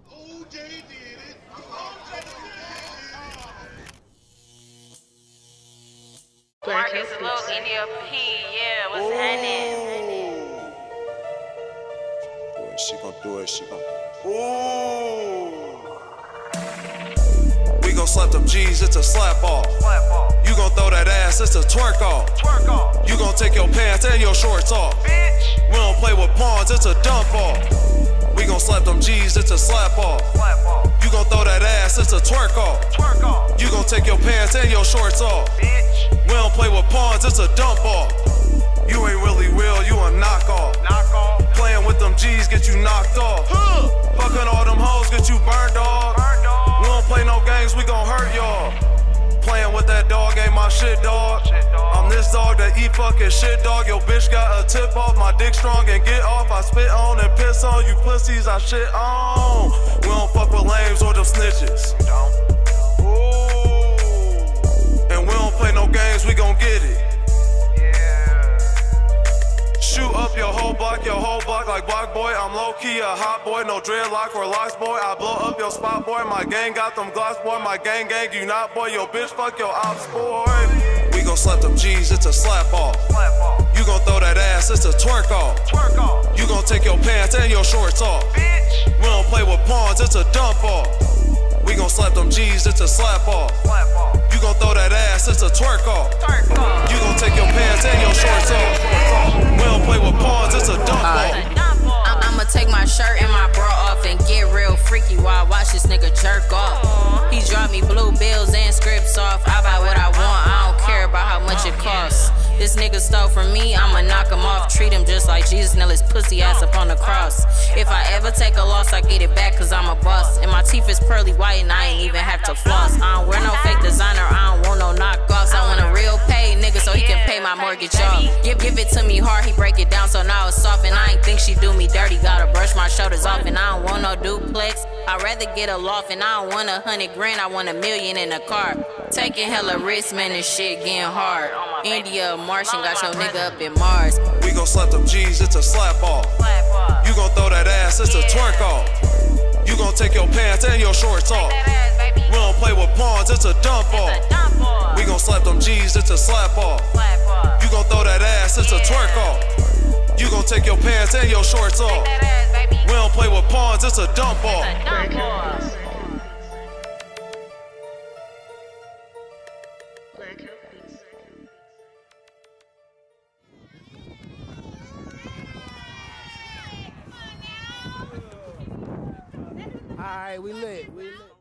OJ did it. OJ did it. Marcus Luke, India P, yeah, what's happening? She gon' do it, she gon' We gon' slap them G's, it's a slap off. You gon' throw that ass, it's a twerk off. You gon' take your pants and your shorts off. We don't play with pawns, it's a dump off. We gon' slap them G's, it's a slap off. You gon' throw that ass, it's a twerk off. You gon' take your pants and your shorts off. We don't play with pawns, it's a dump off. You ain't really real, you a knockoff. Playing with them G's get you knocked off. Fucking all them hoes get you burned off. We don't play no games, we gon' hurt y'all. Playing with that dog ain't my shit, dog. I'm this dog that eat fucking shit, dog. Your bitch got a tip off, my dick strong and get off. I spit on and piss on you pussies, I shit on. We don't fuck with lames or them snitches. And we don't play no games, we gon' get it. Shoot up your whole block like Block Boy. I'm low-key a hot boy, no dreadlock or locks, boy. I blow up your spot, boy. My gang got them glocks, boy. My gang, you not, boy. Your bitch, fuck your ops, boy. We gon' slap them G's, it's a slap off. You gon' throw that ass, it's a twerk off. You gon' take your pants and your shorts off. We don't play with pawns, it's a dump off. We gon' slap them G's, it's a slap off. You gon' throw that ass, it's a twerk off. You gon' take your pants and your shorts off. We don't play with pawns, it's a dump off. I'ma take my shirt and my bra off and get real freaky while I watch this nigga jerk off. He drop me blue bills and scripts off. I buy what I want, I don't care about how much it costs. This nigga stole from me, I'ma knock him off. Treat him just like Jesus nailed his pussy ass up on the cross. If I ever take a loss, I get it back cause I'm a boss. And my teeth is pearly white and I ain't even have to floss. I don't wear no fake designer, I don't want no knockoffs. I want a real paid nigga so he can pay my mortgage off. Give it to me hard, he break it down so now it's soft. And I ain't think she do me dirty, gotta brush my shoulders off. And I don't want no duplex, I'd rather get a loft. And I don't want 100 grand, I want $1 million in a car. Taking hella risks, man, this shit getting hard. India Martian got your nigga up in Mars. We gon' slap them G's, it's a slap off. You gon' throw that ass, it's a twerk off. You gon' take your pants and your shorts off. We don't play with pawns, it's a dump off. We gon' slap them G's, it's a slap off. You gon' throw that ass, it's a twerk off. You gon' take your pants and your shorts off. We don't play with pawns, it's a dump off. Alright, we lit.